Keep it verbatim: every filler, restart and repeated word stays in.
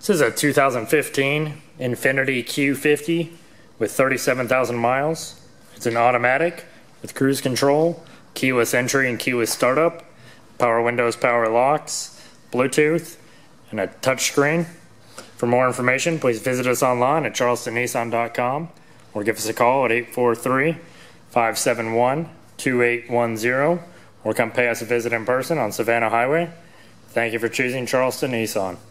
This is a two thousand fifteen INFINITI Q fifty with thirty-seven thousand miles. It's an automatic with cruise control, keyless entry and keyless startup, power windows, power locks, Bluetooth, and a touchscreen. For more information, please visit us online at charleston nissan dot com or give us a call at eight four three, five seven one, two eight one zero or come pay us a visit in person on Savannah Highway. Thank you for choosing Charleston Nissan.